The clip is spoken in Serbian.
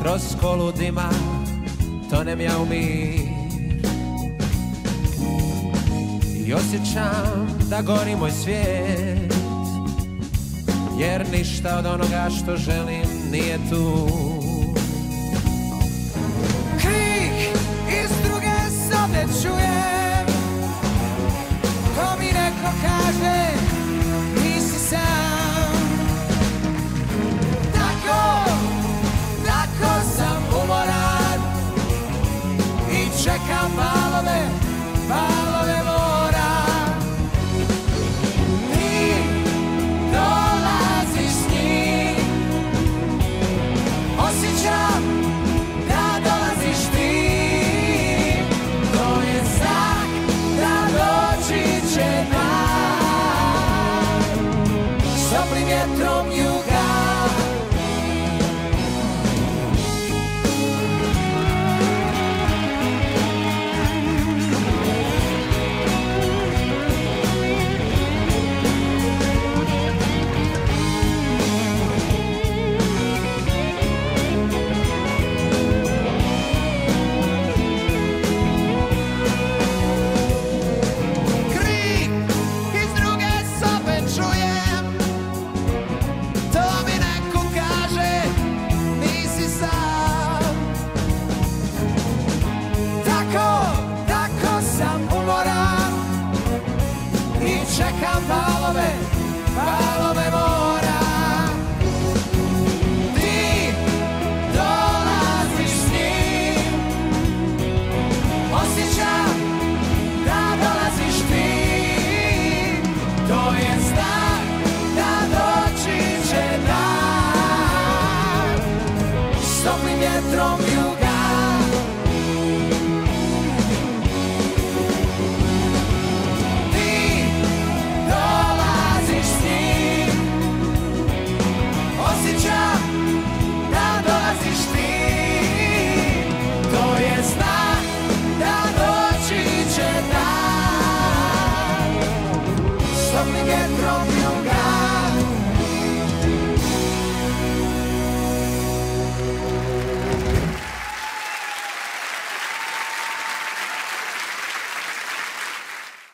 kroz kolu dima tonem ja u mir i osjećam da gori moj svijet, jer ništa od onoga što želim nije tu. Krik iz druge sobe čujem, ko mi neko kaže nisi sam. Tako sam umoran i čekam valove mora. Ti dolaziš s njim, osjećam da dolaziš ti. To je znak da doći će dan, s toplim vjetrom juga. Čekam valove mora. Ti dolaziš s njim, osjećam da dolaziš ti. To je znak da doći će dan, s toplim vjetrom juga.